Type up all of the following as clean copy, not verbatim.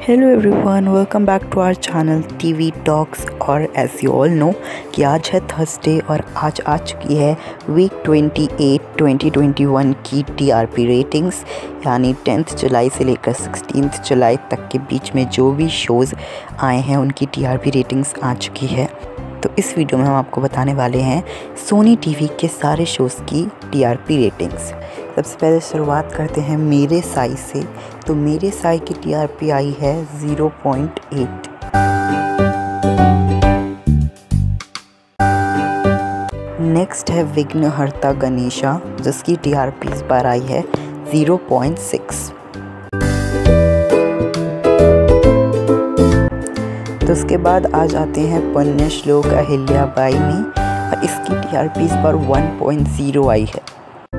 Hello everyone, welcome back to our channel TV talks. और as you all know कि आज है Thursday और आज आ चुकी है वीक 28 2021 की टीआरपी रेटिंग्स, यानी 10th जुलाई से लेकर 16th जुलाई तक के बीच में जो भी शोज़ आए हैं उनकी टीआरपी रेटिंग्स आ चुकी है। तो इस वीडियो में हम आपको बताने वाले हैं सोनी टीवी के सारे शोज़ की टीआरपी रेटिंग्स। सबसे पहले शुरुआत करते हैं मेरे साई से। तो मेरे साई की टीआरपी आई है 0.8। नेक्स्ट है विघ्नहर्ता गणेशा, जिसकी टीआरपी इस बार आई है 0.6। तो उसके बाद आ जाते हैं पुण्यश्लोक अहिल्याबाई में, और इसकी टीआरपी इस बार 1.0 आई है।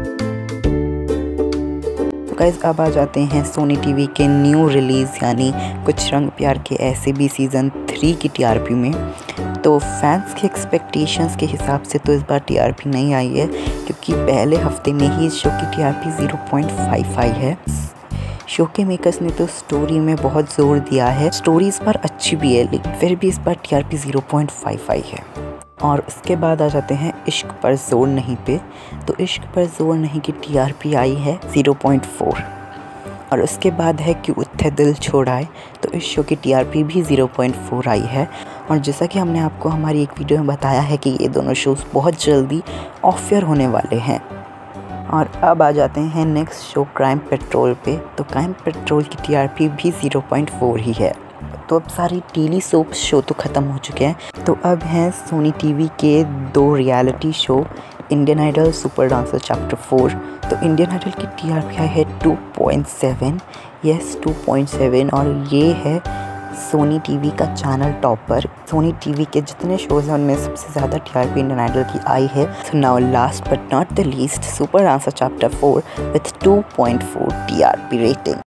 गाइस अब आ जाते हैं सोनी टीवी के न्यू रिलीज़ यानी कुछ रंग प्यार के ऐसे भी सीज़न 3 की टीआरपी में। तो फैंस के एक्सपेक्टेशंस के हिसाब से तो इस बार टीआरपी नहीं आई है, क्योंकि पहले हफ्ते में ही इस शो की टीआरपी 0.5 आई है। शो के मेकर्स ने तो स्टोरी में बहुत ज़ोर दिया है, स्टोरी इस बार अच्छी भी है, लेकिन फिर भी इस बार टीआरपी 0.5 आई है। और उसके बाद आ जाते हैं इश्क पर जोर नहीं पे। तो इश्क पर जोर नहीं की टीआरपी आई है 0.4। और उसके बाद है क्यों उत्थे दिल छोड़ाए। तो इस शो की टीआरपी भी 0.4 आई है। और जैसा कि हमने आपको हमारी एक वीडियो में बताया है कि ये दोनों शोज़ बहुत जल्दी ऑफ एयर होने वाले हैं। और अब आ जाते हैं नेक्स्ट शो क्राइम पेट्रोल पे। तो क्राइम पेट्रोल की टीआरपी भी 0.4 ही है। तो अब सारी टेली सोप शो तो ख़त्म हो चुके हैं। तो अब हैं सोनी टीवी के 2 reality show, Indian Idol super dancer chapter 4। तो इंडियन आइडल की टीआरपी आई है 2.7, यस 2.7। और ये है सोनी टीवी का चैनल टॉपर। सोनी टीवी के जितने शोज़ हैं उनमें सबसे ज़्यादा टीआरपी इंडियन आइडल की आई है। So now last but not the least, super dancer chapter 4 with 2.4 TRP rating.